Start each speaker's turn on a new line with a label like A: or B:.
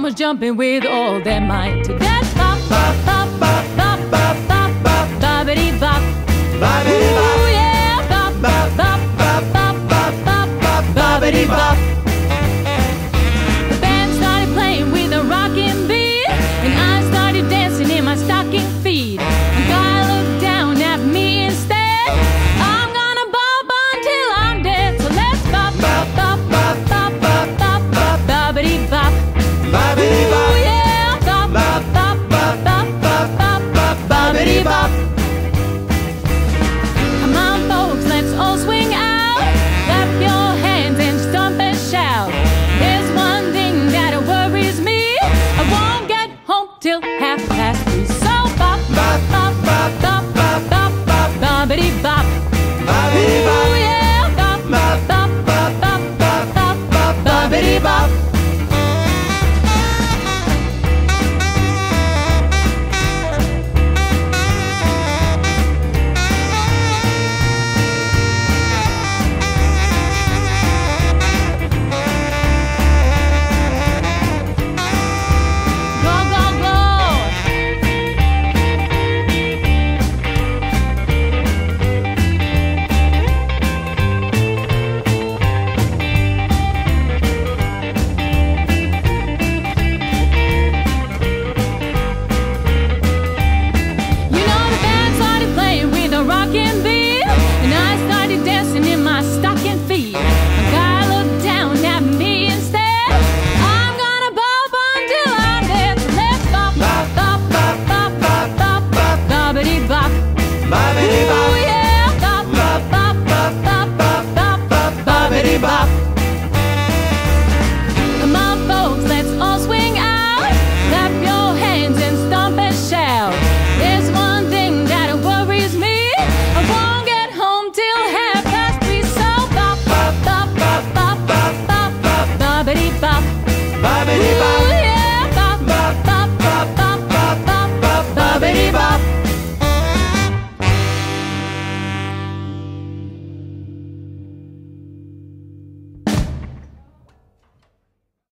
A: farmers jumping with all their might to dance. Bop, bop, bop, bop, bop, bop, bop, bop, boppity bop. Boppity bop. Ooh yeah, bop, bop, bop, bop, bop, bop, bop, bop, boppity bop.